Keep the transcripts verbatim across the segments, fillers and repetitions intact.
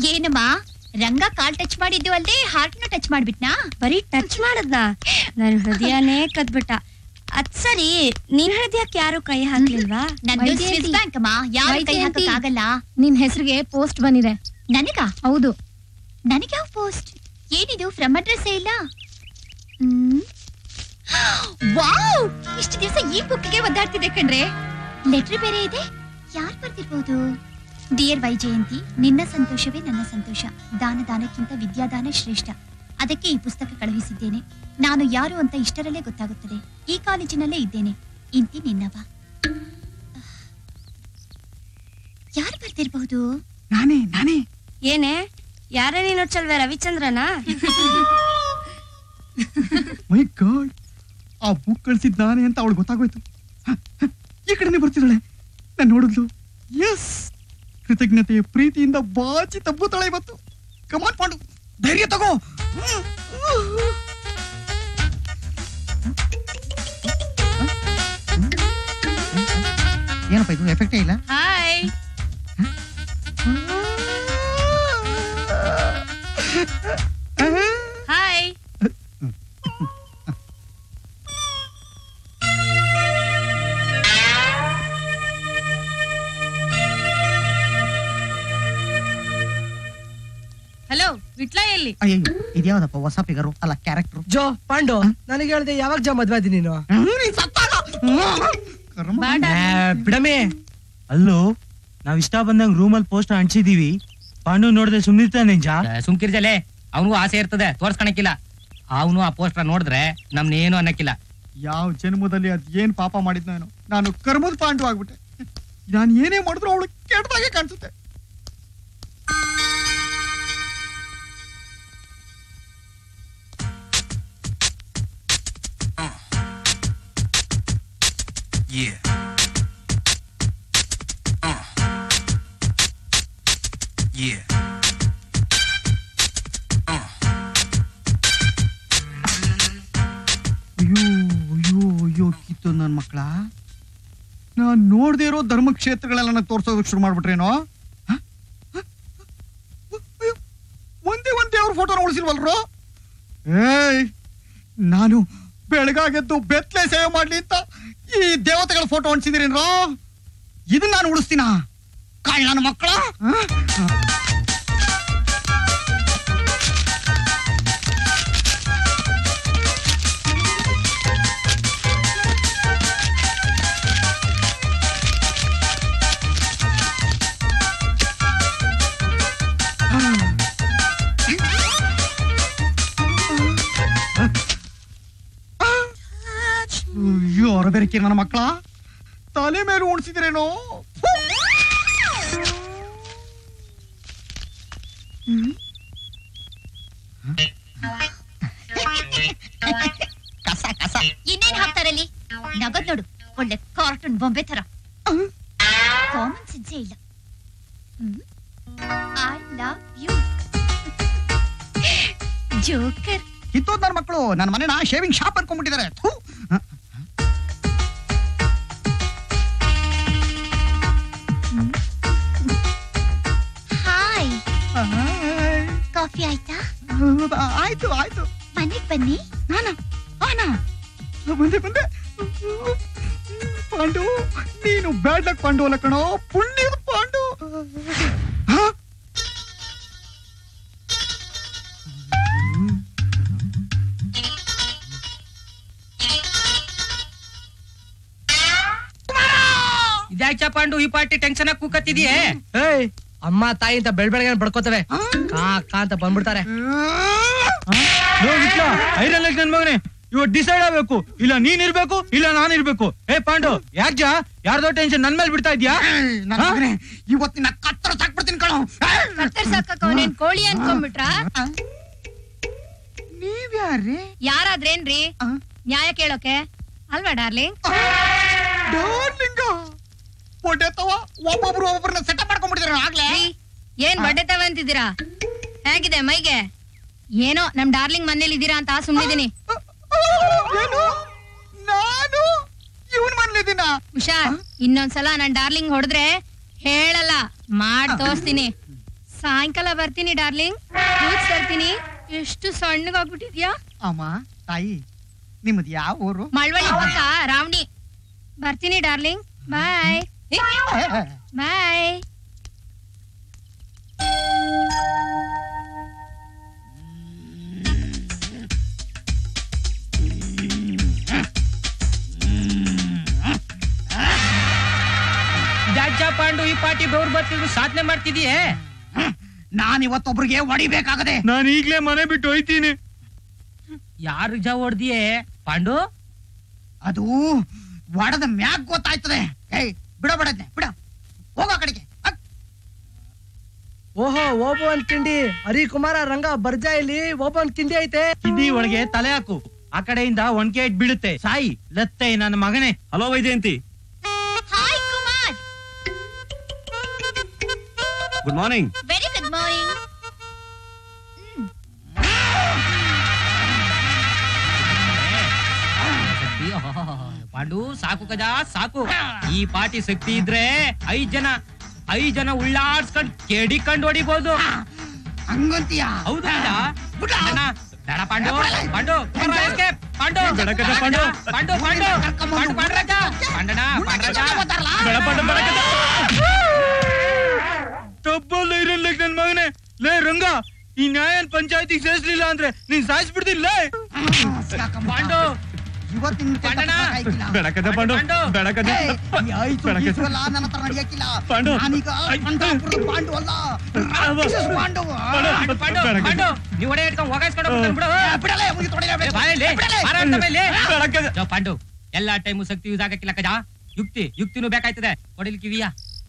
ಏನಮ್ಮ ರಂಗ ಕಾಲ್ ಟಚ್ ಮಾಡಿದ್ದು ಅಲ್ದೆ ಹಾರ್ಟ್ನು ಟಚ್ ಮಾಡ್ಬಿಟ್ನಾ? ಬರೀ ಟಚ್ ಮಾಡದ್ನ ನನ್ ಹೃದಯನೇ ಕದ್ಬಿಟ್ಟ. ಅದ್ ಸರಿ, ನಿನ್ ಹೃದಯಕ್ಕೆ ಯಾರು ಕೈ ಹಾಕ್ಲಿಲ್ವಾ? ನಂದು ಸ್ವಿಸ್ ಬ್ಯಾಂಕ್ ಅಮ್ಮ, ಯಾರು ಕೈ ಹಾಕಕ್ ಆಗಲ್ಲ. ನಿನ್ ಹೆಸರಿಗೆ ಪೋಸ್ಟ್ ಬಂದಿದೆ. ನನಗ? ಹೌದು. ನನಗೆ ಯಾವ ಪೋಸ್ಟ್? ಏನಿದು ಫ್ರಮ್ ಅಡ್ರೆಸ್ ಇಲ್ಲ. ವಾವ್, ಇಷ್ಟು ದಿವಸ ಈ ಬುಕ್ಗೆ ಒದ್ದಾಡ್ತಿದೆ ಕಣ್ರೆ. ಲೆಟರ್ ಬೇರೆ ಇದೆ. ಯಾರು ಬರ್ತಿರ್ಬೋದು? ಡಿಯರ್ ವೈಜಯಂತಿ, ನಿನ್ನ ಸಂತೋಷವೇ ನನ್ನ ಸಂತೋಷ. ದಾನ ದಾನಕ್ಕಿಂತ ವಿದ್ಯಾದಾನ ಶ್ರೇಷ್ಠ. ಅದಕ್ಕೆ ಈ ಪುಸ್ತಕ ಕಳುಹಿಸಿದ್ದೇನೆ. ನಾನು ಯಾರು ಅಂತ ಇಷ್ಟರಲ್ಲೇ ಗೊತ್ತಾಗುತ್ತದೆ. ಈ ಕಾಲೇಜಿನಲ್ಲೇ ಇದ್ದೇನೆ. ಇಂತಿ ನಿನ್ನವ. ಯಾರು ಬರ್ತಿರ್ಬಹುದು? ನಾನೇ ನಾನೇ ಏನೇ, ಯಾರೇ ನೀನು ಚಲ್ವೆ ರವಿಚಂದ್ರನಾ? ಮೈ ಗಾಡ್, ಆ ಬುಕ್ ಕಳ್ಸಿದ್ ನಾನೇ ಅಂತ ಅವಳು ಗೊತ್ತಾಗೋಯ್ತು. ಈ ಕಡೆನೆ ಬರ್ತಿದ್ದಾಳೆ. ನಾನು ನೋಡಿದ್ಲು. ಎಸ್, ಕೃತಜ್ಞತೆಯ ಪ್ರೀತಿಯಿಂದ ಬಾಚಿ ತಬ್ಬುತ್ತಾಳೆ ಇವತ್ತು. ಕಮಾನ್ ಪಾಂಡು, ಧೈರ್ಯ ತಗೋ. ಏನಪ್ಪ ಇದು, ಎಫೆಕ್ಟೇ ಇಲ್ಲ. ಹಾಯ್. ಹಾಯ್. ಹಲೋ, ವಿಟ್ಲ ಎಲ್ಲಿ? ಅಯ್ಯೋ, ಇದ್ಯಾವ್ದಪ್ಪ ಹೊಸ ಫಿಗರು ಅಲ್ಲ ಕ್ಯಾರೆಕ್ಟರ್? ಜೋ ಪಾಂಡು, ನನಗೆ ಹೇಳ್ದೆ ಯಾವಾಗ ಜಾ ಮದ್ವೆ ಆದಿ ನೀನು? ಬಿಡಮೆ. ಅಲ್ಲೋ, ನಾವ್ ಇಷ್ಟ ಬಂದಂಗ್ ರೂಮಲ್ಲಿ ಪೋಸ್ಟ್ ಅಂಟಿಸಿದೀವಿ. ಪಾಂಡು ನೋಡಿದ್ರೆ ಸುಮ್ನಿರ್ತಾನೆ. ಜಾ ಸುಮ್ಕಿರ್ಜಲೆ, ಅವನಿಗೂ ಆಸೆ ಇರ್ತದೆ, ತೋರ್ಸ್ಕೊಳಕಿಲ್ಲ. ಅವನು ಆ ಪೋಸ್ಟರ್ ನೋಡಿದ್ರೆ ನಮ್ನೇನು ಅನ್ನಕ್ಕಿಲ್ಲ. ಯಾವ ಜನ್ಮದಲ್ಲಿ ಅದ್ ಏನ್ ಪಾಪ ಮಾಡಿದ್ನೋ ಏನೋ, ನಾನು ಕರ್ಮದ ಪಾಂಡು ಆಗ್ಬಿಟ್ಟೆ. ನಾನು ಏನೇ ಮಾಡಿದ್ರು ಅವಳು ಕೆಟ್ಟದಾಗೆ ಕಾಣಿಸುತ್ತೆ. Yeah. Uh. Yeah. Uh. ಅಯ್ಯೋ ಅಯ್ಯೋ ಅಯ್ಯೋ ಕಿತ್ತು ನನ್ನ ಮಕ್ಕಳ. ನಾನ್ ನೋಡ್ದೇ ಇರೋ ಧರ್ಮಕ್ಷೇತ್ರಗಳೆಲ್ಲ ತೋರ್ಸೋದಕ್ಕೆ ಶುರು ಮಾಡ್ಬಿಟ್ರೇನೋ. ಒಂದೇ ಒಂದೇ ಅವ್ರ ಫೋಟೋನ ಉಳಿಸಿಲ್ವಲ್ರು. ಏಯ್, ನಾನು ಬೆಳಗಾಗೆದ್ದು ಬೆತ್ತಲೆ ಸೇವೆ ಮಾಡ್ಲಿ ಅಂತ ಈ ದೇವತೆಗಳ ಫೋಟೋ ಅಂಟಿಸಿದಿರೇನ್ರೋ. ಇದನ್ನ ನಾನು ಉಳಿಸ್ತೀನ ಕಾಳ್ ನನ್ನ ಮಕ್ಕಳ. ಅಯ್ಯೋ, ಅವರ ಬೆರಕೆ ನನ್ನ ಮಕ್ಕಳ ತಲೆ ಮೇಲೆ ಉಣಿಸಿದ್ರೇನೋ. ಕಸ ಕಸ ಇನ್ನೇನ್ ಹಾಕ್ತಾರಲ್ಲಿ? ನಗದ್ ನೋಡು, ಒಳ್ಳೆ ಕಾರ್ಟೂನ್ ಬೊಂಬೆ ತರ. ಕಾಮನ್ ಸೆನ್ಸೇ ಇಲ್ಲ. I love you joker. ಕಿತ್ತೋದ್ ನನ್ನ ಮಕ್ಕಳು ನನ್ನ ಮನೆನ ಶೇವಿಂಗ್ ಶಾಪ್ ಅನ್ಕೊಂಡ್ಬಿಟ್ಟಿದ್ದಾರೆ. ಹಾಯ್, ಕಾಫಿ ಆಯ್ತಾ? ಆಯ್ತು ಆಯ್ತು. ಮನೆಗ್ ಬನ್ನಿ. ನಾನಾ ಆನಾ ಬಂದೆ ಬಂದೆ. ಪಾಂಡು, ನೀನು ಬ್ಯಾಡ್ ಲಕ್ ಪಾಂಡು ಅಲ್ಲ ಕಣೋ, ಪುಣ್ಯದ ಪಾಂಡು. ಇದ್ಯಾಕ ಪಾಂಡು ಈ ಪಾರ್ಟಿ ಟೆನ್ಷನ್ ಆಗಿ ಕೂಕತ್ತಿದೀಯೇ? ಏಯ್, ಅಮ್ಮ ತಾಯಿ ಅಂತ ಬೆಳ್ ಬೆಳಗ್ಗೆ ಬಡ್ಕೋತವೆ. ಕಾ ಕಾ ಅಂತ ಬಂದ್ಬಿಡ್ತಾರೆ. ಐರನ್ ಲೆಗ್ ನನ್ ಮಗನೇ, ಇವತ್ತು ಡಿಸೈಡ್ ಆಗ್ಬೇಕು. ಇಲ್ಲ ನೀನ್ ಇರ್ಬೇಕು, ಇಲ್ಲ ನಾನ್ ಇರ್ಬೇಕು. ಏ ಪಾಂಡು, ಯಾಕ ಜಾ ಯಾರ್ದೋ ಟೆನ್ಷನ್ ನನ್ ಮೇಲೆ ಬಿಡ್ತಾ ಇದ್ಯಾ? ಇವತ್ತಿನ ಕತ್ತರ ಸಾಕ್ಬಿಡ್ತೀನಿ ಕಣೋ. ಕತ್ತರ್ ಸಾಕಕ್ಕ ಅವನೇನ್ ಕೋಳಿ ಅನ್ಕೊಂಡ್ಬಿಟ್ರ? ನೀವ್ಯಾರ್ರಿ? ಯಾರಾದ್ರೇನ್ರಿ ನ್ಯಾಯ ಕೇಳೋಕೆ ಅಲ್ವಾ ಡಾರ್ಲಿಂಗ್? ಡಾರ್ಲಿಂಗ ಹೊಟ್ಟೆ ತವ ಒಬ್ಬೊಬ್ರು ಒಬ್ಬೊಬ್ರನ್ನ ಸೆಟಪ್ ಮಾಡ್ಕೊಂಡ್ಬಿಟ್ಟಿದಾರೆ ಆಗ್ಲೇ. ಏನ್ ಬಡ್ಡೆ ತವ ಅಂತಿದ್ದೀರಾ? ಹೇಗಿದೆ ಮೈಗೆ? ಏನೋ ನಮ್ ಡಾರ್ಲಿಂಗ್ ಮನೇಲಿ ಇದೀರಾ ಅಂತ ಸುಮ್ನಿದೀನಿ. ಏನು? ನಾನು ಇವನ್ ಮನೇಲಿದ್ದೀನ? ಹುಷಾರ್, ಇನ್ನೊಂದ್ಸಲ ನನ್ ಡಾರ್ಲಿಂಗ್ ಹೊಡೆದ್ರೆ ಹೇಳಲ್ಲ, ಮಾಡ್ ತೋರಿಸ್ತೀನಿ. ಸಾಯಂಕಾಲ ಬರ್ತೀನಿ ಡಾರ್ಲಿಂಗ್. ಕೂತ್ ತರ್ತೀನಿ. ಎಷ್ಟು ಸಣ್ಣಗಾಗ್ಬಿಟ್ಟಿದ್ಯಾ ಅಮ್ಮ ತಾಯಿ, ನಿಮ್ಮದು ಯಾವ ಊರು? ಮಳವಳ್ಳಿ ಪಕ್ಕ ರಾವಣಿ. ಬರ್ತೀನಿ ಡಾರ್ಲಿಂಗ್. ಬಾಯ್ ಬಾಯ್. ಜಾಜ ಪಾಂಡು ಈ ಪಾರ್ಟಿ ಬೆವ್ರು ಬರ್ತಿದ್ರು ಸಾಧನೆ ಮಾಡ್ತಿದೀಯೇ. ನಾನ್ ಇವತ್ತೊಬ್ರಿಗೆ ಹೊಡಿಬೇಕಾಗದೆ. ನಾನು ಈಗ್ಲೇ ಮನೆ ಬಿಟ್ಟು ಹೋಯ್ತೀನಿ. ಯಾರು ಜಾ ಹೊಡ್ದಿಯೇ ಪಾಂಡು? ಅದು ಒಡದ ಮ್ಯಾಗ್ ಗೊತ್ತಾಯ್ತದೆ. ಏಯ್ ಬಿಡ ಬಿಡದ್ನೆ ಬಿಡ, ಹೋಗೋ ಕಡೆಗೆ. ಓಹೋ ಓಬನ್ ಕಿಂಡಿ. ಹರಿ ಕುಮಾರ ರಂಗ ಬರ್ಜಾ ಇಲ್ಲಿ ಓಬನ್ ಕಿಂಡಿ ಐತೆ. ಕಿಂಡಿ ಒಳಗೆ ತಲೆ ಹಾಕು, ಆ ಕಡೆಯಿಂದ ಒಣಕೆ ಇಟ್ ಬೀಳುತ್ತೆ. ಸಾಯಿ ಲತ್ತೆ ನನ್ನ ಮಗನೇ. Hello Vaijayanti. Hi Kumar. Good morning. Very good morning. Pandu ಸಾಕು ಕಜಾ ಸಾಕು. ಈ ಪಾರ್ಟಿ ಶಕ್ತಿ ಇದ್ರೆ ಐದ್ ಜನ ಐದ್ ಜನ ಉಳ್ಳಾಡ್ಸ್ಕೊಂಡ್ ಕೆಡಿಕೊಂಡ್ ಹೊಡಿಬಹುದು. ಹಂಗಂತೀಯ? ಹೌದು ಕಜಾ. ಬೇಡ ಪಾಂಡು ಪಾಂಡು ಎಸ್ಕೇಪ್. ಪಾಂಡು ಬೇಡ ಕಜಾ ಪಾಂಡು. ಪಾಂಡು ಪಾಂಡು ಪಾಂಡು ಪಾಂಡ್ರಜ ಪಾಂಡಣ ಪಾಂಡ್ರಜ ಬೇಡ ಪಾಂಡು ಬೇಡ ಕಜಾ. ತಪ್ಪಲ್ಲ ಇರಲ್ಲ ನನ್ ಮಗನೇ. ಲೇ ರಂಗ, ಈ ನ್ಯಾಯನ್ ಪಂಚಾಯತಿಗೆ ಸೇರಿಸಲಿಲ್ಲ ಅಂದ್ರೆ ನೀನ್ ಸಾಯಿಸ್ಬಿಡ್ತಿಲ್ಲ. ಪಾಂಡು ಇವತ್ತಿನ ಪಾಂಡಣ. ಬೇಡ ಕಜಾ ಪಾಂಡು ಬೇಡ ಕಜಾ. ಆಯ್ತು ಈಶ್ವರ, ನನ್ನ ಹತ್ರ ನಡೆಯಕ್ಕಿಲ್ಲ. ಪಾಂಡು. ನಾನೀಗ ಪಂಡರಾಪುರದ ಪಾಂಡು ಅಲ್ಲ, ರಾಕ್ಷಸ ಪಾಂಡು. ಪಾಂಡು ಪಾಂಡು ಪಾಂಡು ನೀವು ಒಡೆ ಇಟ್ಕೊಂಡು ಹೋಗಾಯಿಸ್ಕೊಂಡು ಹೋಗ್ತಾನೆ ಬಿಡು. ಬಿಡಲೇ, ಮುಗಿ ತೊಡೆಯಲೇ. ಬಾಯಲ್ಲಿ ಮಾರಾಟ ಮೇಲೆ ಬೇಡ ಕಜಾ. ಜೋ ಪಾಂಡು ಎಲ್ಲಾ ಟೈಮು ಶಕ್ತಿ ಯೂಸ್ ಆಗಕ್ಕಿಲ್ಲ ಕಜಾ. ಯುಕ್ತಿ ಯುಕ್ತಿನೂ ಬೇಕಾಯ್ತದೆ. ಕೊಡಿಲ್ ಕಿವಿಯ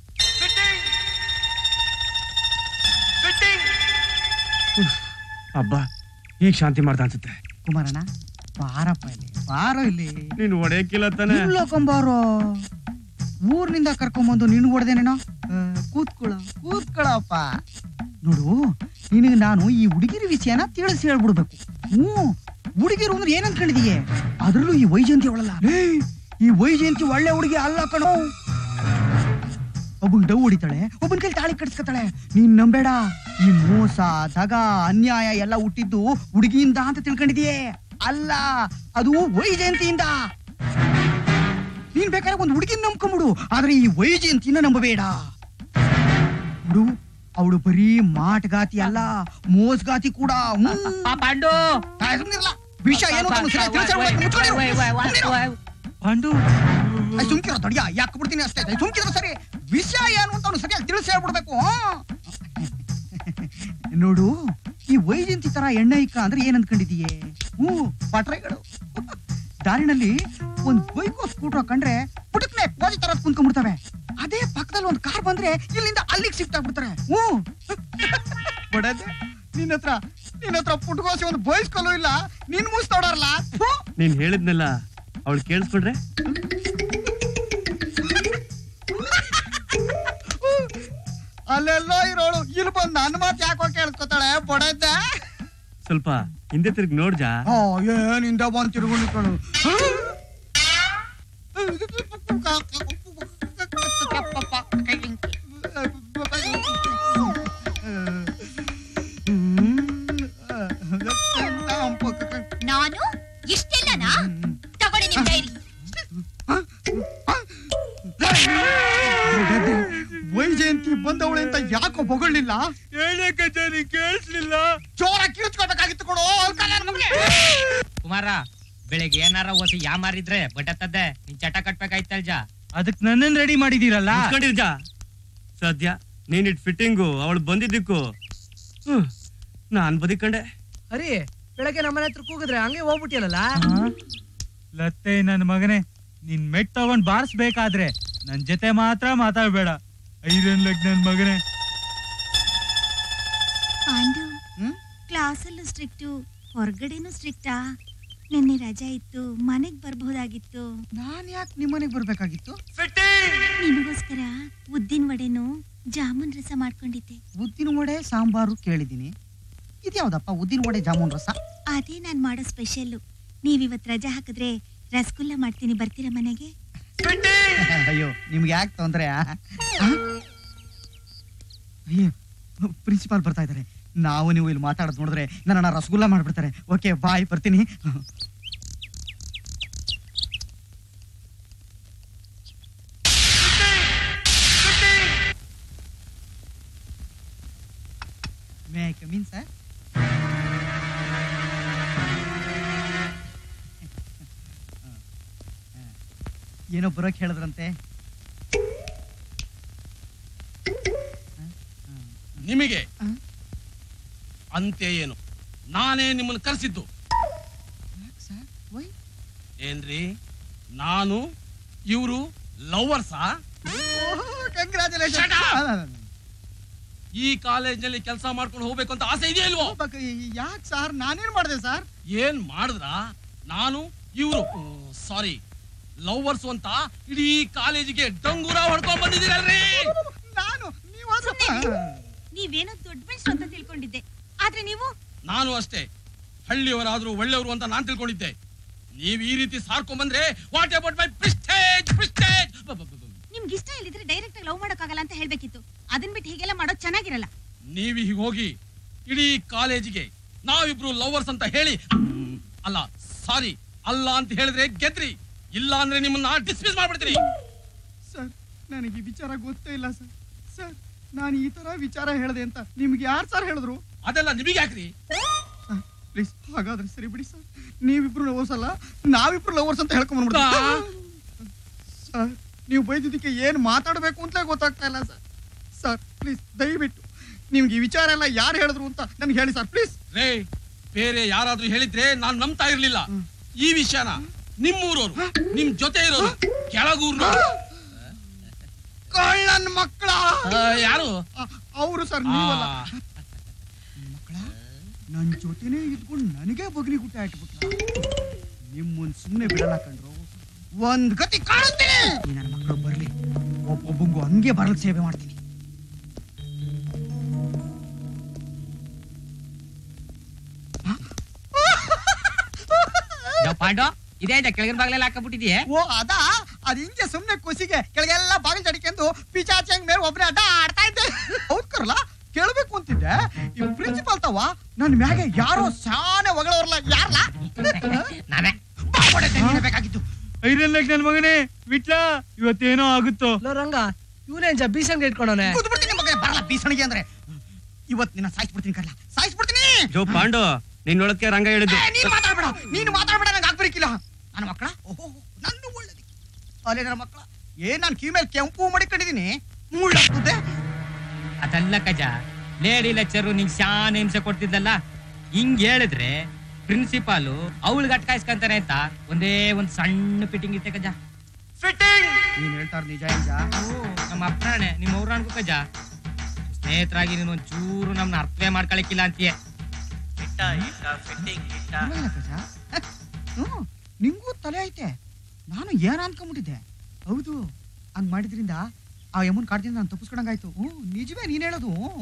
ಅಬ್ಬಾ ಈಗ ಶಾಂತಿ ಮಾಡ್ದ ಅನ್ಸುತ್ತೆ. ಕುಮಾರಣ್ಣ ಬಾರಪ್ಪ ಇಲ್ಲಿ, ಬಾರೋ ಇಲ್ಲಿ. ನೀನು ಹೊಡೆಯಕ್ಕಿಲ್ಲ ತಾನೆ? ಇಲ್ಲೋಕೊಂಬಾರೋ, ಊರ್ನಿಂದ ಕರ್ಕೊಂಬಂದು ನಿನ್ ಹೊಡೆದೇನೇನೋ. ಕೂತ್ಕೊಳ್ಳ ಕೂತ್ಕೊಳ್ಳಪ್ಪ. ನೋಡು, ನಿನಗೆ ನಾನು ಈ ಹುಡುಗಿರ ವಿಷಯನ ತಿಳಿಸಿ ಹೇಳ್ಬಿಡ್ಬೇಕು. ಹ್ಮ್, ಹುಡುಗಿರು ಅಂದ್ರೆ ಏನ್ ಅನ್ಕೊಂಡಿದೀಯ? ಅದ್ರಲ್ಲೂ ಈ ವೈಜಯಂತಿ ಅವಳಲ್ಲ. ಈ ವೈಜಯಂತಿ ಒಳ್ಳೆ ಹುಡುಗಿ ಅಲ್ಲ ಕಣೋ. ಒಬ್ಬನ್ ಡವ್ ಹೊಡಿತಾಳೆ, ಒಬ್ಬನ್ ಕೈಲಿ ತಾಳಿ ಕಟ್ಸ್ಕೊತಾಳೆ. ನೀನ್ ನಂಬೇಡ. ಈ ಮೋಸ, ದಗ, ಅನ್ಯಾಯ ಎಲ್ಲ ಹುಟ್ಟಿದ್ದು ಹುಡುಗಿಯಿಂದ ಅಂತ ತಿಳ್ಕೊಂಡಿದೀಯೇ. ಅಲ್ಲ, ಅದು ವೈಜಯಂತಿಯಿಂದ. ನೀನ್ ಬೇಕಾದ್ರೆ ಒಂದು ಹುಡುಗಿನ ನಂಬ್ಕೊಂಬಿಡು, ಆದ್ರೆ ಈ ವೈಜಯಂತಿನ ನಂಬಬೇಡ. ಹುಡು, ಅವಳು ಬರೀ ಮಾಟಗಾತಿ ಅಲ್ಲ, ಮೋಸಗಾತಿ ಕೂಡ. ಪಾಂಡು ವಿಷಯ ಏನು ಅಂತ ಸರಿಯಾಗಿ ತಿಳಿಸ್ಬಿಡು. ಮುಚ್ಕೊಂಡಿರು. ಪಾಂಡು ಸುಮ್ಕಿರೋ ದೊಡ್ಡ, ಯಾಕೆ ಬಿಡ್ತೀನಿ ಅಷ್ಟೇ. ಸುಮ್ಕಿರೋ ಸರಿ. ವಿಷಯ ಏನು ಅಂತ ಅವ್ನು ಸರಿಯಾಗಿ ತಿಳಿಸಿ ಹೇಳ್ಬಿಡ್ಬೇಕು. ನೋಡು, ಈ ವೈಜಯಂತಿ ತರ ಎಣ್ಣೆ ಇಕ್ಕ ಅಂದ್ರೆ ಏನ್ ಅನ್ಕೊಂಡಿದೀಯೇ? ಹ್ಞೂ, ಪಟ್ರೆಗಳು. ದಾರಿನಲ್ಲಿ ಒಂದ್ ಬೈಕೋ ಸ್ಕೂಟರ್ ಕಂಡ್ರೆ ಪುಟಕ್ನೆ ಕೋಜಿ ತರ ಕುಂತ್ಕೊಂಡ್ಬಿಡ್ತವೆ. ಅದೇ ಪಕ್ಕದಲ್ಲಿ ಒಂದ್ ಕಾರ್ ಬಂದ್ರೆ ಇಲ್ಲಿಂದ ಅಲ್ಲಿಗೆ ಶಿಫ್ಟ್ ಆಗ್ಬಿಡ್ತಾರೆ. ಹ್ಞೂ, ಬಡದೆ ನಿನ್ನ ಹತ್ರ ನಿನ್ನ ಹತ್ರ ಪುಟ್ಕೋಸಿ ಒಂದು ಬಯಸ್ಕೊಲ್ಲೂ ಇಲ್ಲ. ನಿನ್ ಮೂಸ್ ನೋಡಾರಲ್ಲ. ನೀನ್ ಹೇಳಿದ್ನಲ್ಲ, ಅವಳು ಕೇಳಿಸ್ಕೊಂಡ್ರೆ ಅಲ್ಲೆಲ್ಲೋ ಇರೋಳು ಇಲ್ಲಿ ಬಂದು ನನ್ನ ಮಾತು ಯಾಕೋ ಕೇಳಿಸ್ಕೊತಾಳೆ. ಬಡದ ಸ್ವಲ್ಪ ಹಿಂದೆ ತಿರ್ಗಿ ನೋಡ್ಜಾ. ಏನಿಂದ ಬಂದ್ ತಿರುಗುಣಿಗಳು. ನಾನು ಇಷ್ಟೆಲ್ಲನಾ? ತಗೊಳ್ಳಿ ನಿಮ್ ಡೈರಿ. ವೈಜಯಂತಿ ಬಂದವಳೆ ಅಂತ ಯಾಕೋ ಬೊಗಳಿಲ್ಲ? ಹೇಳಕ್ಕೆ ಜನ ಕೇಳಿಸ್ಲಿಲ್ಲ. ಜೋರ ಕಿರ್ಚ್ಕೊಳ್ಬೇಕಾಗಿತ್ತು ಕೊಡು. ಕುಮಾರ, ಬೆಳಿಗ್ಗೆ ಏನಾರ ಓಸಿ ಯಾ ಮಾರಿದ್ರೆ ಬಟ್ಟತ್ತದೆ. ನಿನ್ ಚಟ ಕಟ್ಬೇಕಾಯ್ತಲ್ಜ. ಅದಕ್ ನನ್ನನ್ ರೆಡಿ ಮಾಡಿದೀರಲ್ಲ. ಮುಚ್ಕೊಂಡಿರ್ಜಾ. ಸದ್ಯ ನೀನ್ ಇಟ್ ಫಿಟ್ಟಿಂಗು ಅವಳು ಬಂದಿದ್ದಕ್ಕೂ ಹ್ಮ್ ನಾನ್ ಬದಿಕಂಡೆ. ಹರಿ, ಬೆಳಗ್ಗೆ ನಮ್ಮನೆ ಹತ್ರ ಕೂಗಿದ್ರೆ ಹಂಗೆ ಹೋಗ್ಬಿಟ್ಟಿಯಲ್ಲ. ಲತ್ತೆ ನನ್ ಮಗನೇ, ನಿನ್ ಮೆಟ್ ತಗೊಂಡ್ ಬಾರಿಸ್ಬೇಕಾದ್ರೆ ನನ್ ಜೊತೆ ಮಾತ್ರ ಮಾತಾಡ್ಬೇಡ. ಐರನ್ ಲೆಗ್ ನನ್ ಮಗನೇ. ಪಾಂಡು, ಕ್ಲಾಸಲ್ಲೂ ಸ್ಟ್ರಿಕ್ಟು, ಹೊರಗಡೆನೂ ಸ್ಟ್ರಿಕ್ಟಾ? ನಿನ್ನೆ ರಜಾ ಇತ್ತು, ಮನೆಗ್ ಬರ್ಬಹುದಾಗಿತ್ತು. ನಾನ್ ಯಾಕೆ ನಿಮ್ಮನೆಗ್ ಬರ್ಬೇಕಾಗಿತ್ತು? ನಿಮಗೋಸ್ಕರ ಉದ್ದಿನ ವಡೆನು ಜಾಮೂನ್ ರಸ ಮಾಡ್ಕೊಂಡಿದ್ದೆ. ಉದ್ದಿನ ವಡೆ ಸಾಂಬಾರು ಕೇಳಿದೀನಿ. ಇದ್ಯಾವ್ದಪ್ಪ ಉದ್ದಿನ ವಡೆ ಜಾಮೂನ್ ರಸ? ಅದೇ ನಾನ್ ಮಾಡೋ ಸ್ಪೆಷಲ್ಲು. ನೀವಿವತ್ ರಜಾ ಹಾಕಿದ್ರೆ ರಸಗುಲ್ಲ ಮಾಡ್ತೀನಿ, ಬರ್ತೀರಾ ಮನೆಗೆ? ಅಯ್ಯೋ, ನಿಮ್ಗೆ ಯಾಕೆ ತೊಂದ್ರೆ? ಅಯ್ಯೋ ಪ್ರಿನ್ಸಿಪಾಲ್ ಬರ್ತಾ ಇದ್ದಾರೆ. ನಾವು ನೀವು ಇಲ್ಲಿ ಮಾತಾಡೋದು ನೋಡಿದ್ರೆ ನನ್ನ ರಸಗುಲ್ಲ ಮಾಡ್ಬಿಡ್ತಾರೆ. ಓಕೆ ಬಾಯ್, ಬರ್ತೀನಿ. May I come in sir? ಏನೋ ಬರೋಕ್ ಹೇಳಿದ್ರಂತೆ. ನಿಮಗೆ ಅಂತೆ ಏನು? ನಾನೇ ನಿಮ್ಮನ್ನು ಕರೆಸಿದ್ದು. ಏನ್ರಿ, ನಾನು ಇವರು ಲವರ್ಸಾ? ಈ ಕಾಲೇಜ್ನಲ್ಲಿ ಕೆಲಸ ಮಾಡ್ಕೊಂಡು ಹೋಗ್ಬೇಕು ಅಂತ ಆಸೆ ಇದೆಯಾ ಇಲ್ವೋ? ಯಾಕೆ ಸರ್, ನಾನೇನ್ ಮಾಡಿದೆ ಸರ್? ಏನ್ ಮಾಡಿದ್ರ? ನಾನು ಇವರು ಸಾರಿ ಲವರ್ಸ್ ಅಂತ ಇಡೀ ಕಾಲೇಜಿಗೆ ಡಂಗೂರ ಹೊಡ್ಕೊಂಡ್ ಬಂದಿದ್ದೀರಲ್ರಿ. ನಾನು ನೀವೇನೋ ದೊಡ್ಡ ಮನುಷ್ಯರು ಅಂತ ತಿಳ್ಕೊಂಡಿದ್ದೆ, ಆದ್ರೆ ನೀವು ನಾನು ಅಷ್ಟೇ ಹಳ್ಳಿಯವರಾದ್ರೂ ಒಳ್ಳೆಯವರು ಅಂತ ನಾನ್ ತಿಳ್ಕೊಂಡಿದ್ದೆ. ನೀವ್ ಈ ರೀತಿ ಸಾರ್ಕೊಂಡ್ ಬಂದ್ರೆ what about my prestige prestige? ನಿಮ್ಗೆ ಇಷ್ಟ ಇಲ್ಲಿದ್ರೆ ಡೈರೆಕ್ಟ್ ಆಗಿ ಲವ್ ಮಾಡಕ್ಕಾಗಲ್ಲ ಅಂತ ಹೇಳ್ಬೇಕಿತ್ತು. ಅದನ್ ಬಿಟ್ಟು ಹೀಗೆಲ್ಲ ಮಾಡೋದು ಚೆನ್ನಾಗಿರಲ್ಲ. ನೀವ್ ಹೀಗೆ ಹೋಗಿ ಇಡೀ ಕಾಲೇಜಿಗೆ ನಾವಿಬ್ರು ಲವರ್ಸ್ ಅಂತ ಹೇಳಿ, ಅಲ್ಲ ಸಾರಿ ಅಲ್ಲ ಅಂತ ಹೇಳಿದ್ರೆ ಗೆದ್ರಿ, ಇಲ್ಲ ಅಂದ್ರೆ ನಿಮ್ಮನ್ನ ಡಿಸ್ಮಿಸ್ ಮಾಡ್ಬಿಡ್ತೀನಿ. ಸರ್, ನನಗೆ ಈ ವಿಚಾರ ಗೊತ್ತೇ ಇಲ್ಲ ಸರ್. ಸರ್, ನಾನು ಈ ತರ ವಿಚಾರ ಹೇಳಿದೆ ಅಂತ ನಿಮ್ಗೆ ಯಾರು ಸರ್ ಹೇಳಿದ್ರು? ಅದೆಲ್ಲ ನಿಮಗೆ ಯಾಕ್ರಿ? ಪ್ಲೀಸ್, ಹಾಗಾದ್ರೆ ಸರಿ ಬಿಡಿ ಸರ್. ನೀವಿಬ್ರು ಲವರ್ಸ್ ಅಲ್ಲ, ನಾವಿಬ್ರು ಲವರ್ಸ್ ಅಂತ ಹೇಳ್ಕೊಂಡ್ಬಿಡ್ತೀವಿ. ಸರ್, ನೀವು ಬೈದಿದ್ದಕ್ಕೆ ಏನ್ ಮಾತಾಡ್ಬೇಕು ಅಂತಲೇ ಗೊತ್ತಾಗ್ತಾ ಇಲ್ಲ ಸರ್. ಸರ್ ಪ್ಲೀಸ್, ದಯವಿಟ್ಟು ನಿಮ್ಗೆ ಈ ವಿಚಾರ ಎಲ್ಲ ಯಾರು ಹೇಳಿದ್ರು ಅಂತ ನನ್ಗೆ ಹೇಳಿ ಸರ್ ಪ್ಲೀಸ್. ರೇ, ಬೇರೆ ಯಾರಾದ್ರೂ ಹೇಳಿದ್ರೆ ನಾನು ನಂಬ್ತಾ ಇರ್ಲಿಲ್ಲ. ಈ ವಿಷಯನ ನಿಮ್ಮೂರವ್ರು, ನಿಮ್ ಜೊತೆ ಇರೋರು ಕೆಳಗೂರು ಕಳ್ಳನ್ ಮಕ್ಕಳ ಯಾರು? ಅವರು ಸರ್, ನೀವಲ್ಲ. ಮಕ್ಕಳ ನನ್ ಜೊತೆನೆ ಇದ್ಕೊಂಡು ನನಗೆ ಬಗ್ಲಿ ಗುಟ್ಟ ಇಟ್ಬಿಟ್ಲ. ನಿಮ್ಮನ್ ಸುಮ್ನೆ ಬಿಡಲ್ಲ ಕಂಡ್ರು, ಒಂದ್ ಗತಿ ಕಾಣುತ್ತೀನಿ. ನನ್ನ ಮಕ್ಕಳು ಬರ್ಲಿ, ಒಬ್ಬೊಬ್ಬಂಗು ಹಂಗೆ ಬರಲ್ ಸೇವೆ ಮಾಡ್ತೀನಿ. ಪಾಂಡು, ಇದೇ ಕೆಳಗಿನ ಬಾಗಿಲೆಲ್ಲ ಹಾಕಬಿಟ್ಟಿದ್ಯೆ? ಓ ಅದಾ, ಅದ್ ಹಿಂಗೆ ಸುಮ್ನೆ ಖುಷಿಗೆ ಕೆಳಗೆಲ್ಲ ಬಾಗಿಲು ತಡಿಕೆಂದು ಪಿಚಾಚಂಗ್ ಮೇಲೆ ಒಬ್ಬನೇ ಅಡ್ಡ ಆಡ್ತಾ ಇದ್ದೆ. ಹೌದ್ ಕರಲ್ಲ, ಕೇಳ್ಬೇಕು ಅಂತಿದ್ದೆ. ಈ ಪ್ರಿನ್ಸಿಪಾಲ್ ತವ ನನ್ ಮ್ಯಾಗೆ ಯಾರೋ ಶಾನೆ ಹೊಗಳವ್ರಲ್ಲ. ಯಾರಲ್ಲ? ನಾನೇ ಬೇಕಾಗಿತ್ತು. ಐರನ್ ಲೆಗ್ ನನ್ ಮಗನೇ ವಿಟ್ಲ, ಇವತ್ತೇನೋ ಆಗುತ್ತೋ. ರಂಗ, ಇವನೇನ್ ಬೀಸಂಗ್ ಇಟ್ಕೊಂಡವನೆ. ಕೂತ್ಬಿಡ್ತೀನಿ ಮಗನೇ, ಬರಲ್ಲ ಬೀಸಣಿಗೆ ಅಂದ್ರೆ. ಇವತ್ ನಿನ್ನ ಸಾಯಿಸ್ಬಿಡ್ತೀನಿ ಕರ್ಲ, ಸಾಯಿಸ್ಬಿಡ್ತೀನಿ. ಜೋ ಪಾಂಡು, ನಿನ್ನೊಳಕ್ಕೆ ರಂಗ ಹೇಳಿದ್ದು. ನೀನು ಮಾತಾಡ್ಬೇಡ, ನೀನು ಮಾತಾಡ್ಬೇಡ, ನಂಗೆ ಆಗ್ಬರಿಕಿಲ್ಲ. ನನ್ನ ಮಕ್ಕಳ, ಓಹೋ ನನ್ನ ಒಳ್ಳೇದಕ್ಕೆ ಅಲ್ಲೇ ನನ್ನ ಮಕ್ಕಳ ಏನ್ ನಾನು ಕೀ ಮೇಲೆ ಕೆಂಪು ಮಡಿಕೊಂಡಿದೀನಿ, ಮುಳ್ಳಾಗ್ತದೆ. ಅದಲ್ಲ ಕಜ, ಲೇಡಿ ಲೆಕ್ಚರ್ ನಿಂಗೆ ಶಾನೆ ಹಿಂಸೆ ಕೊಡ್ತಿದ್ದಲ್ಲ, ಹಿಂಗ್ ಹೇಳಿದ್ರೆ ಪ್ರಿನ್ಸಿಪಾಲು ಅವಳಿಗೆ ಅಟ್ಕಾಯಿಸ್ಕಂತಾನೆ ಅಂತ ಒಂದೇ ಒಂದ್ ಸಣ್ಣ ಫಿಟ್ಟಿಂಗ್ ಇತ್ತೆ ಕಜ. ಫಿಟ್ಟಿಂಗ್ ನೀನ್ ಹೇಳ್ತಾರ ನಿಜ ನಿಜ. ನಮ್ಮ ಅಪ್ರಾಣೆ ನಿಮ್ಮ ಅವ್ರ ಅನ್ಕೋ ಕಜ. ಸ್ನೇಹಿತರಾಗಿ ನೀನು ಒಂದ್ ಚೂರು ನಮ್ನ ಅರ್ಥವೇ ಮಾಡ್ಕೊಳಕ್ಕಿಲ್ಲ ಅಂತೀಯ. ನಿಂಗೂ ತಲೆ ಐತೆ, ನಾನು ಏನ ಅನ್ಕೊಂಡ್ಬಿಟ್ಟಿದ್ದೆ. ಹೌದು, ಹಂಗ್ ಮಾಡಿದ್ರಿಂದ ಆ ಯಮನ್ ಕಾಡ್ದಿಂದ ನಾನು ತಪ್ಪಿಸ್ಕೊಂಡಂಗಾಯ್ತು. ಹ್ಮ್ ನಿಜವೇ ನೀನ್ ಹೇಳೋದು.